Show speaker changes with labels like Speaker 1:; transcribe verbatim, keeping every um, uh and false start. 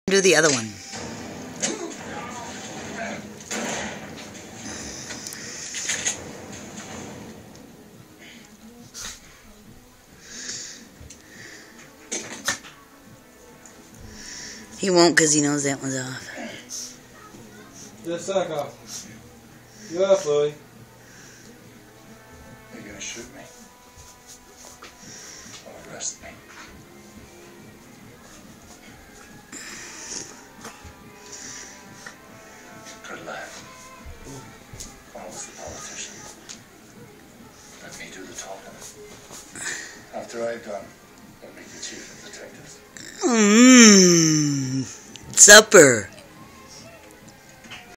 Speaker 1: Do the other one. He won't because he knows that one's off.
Speaker 2: Get the sock off. You off, Louie.
Speaker 3: You're gonna shoot me. Or arrest me. Good lad. I was the politician. Let me do the talking. After I've done, I'll make the chief of detectives.
Speaker 1: Mmm. Supper.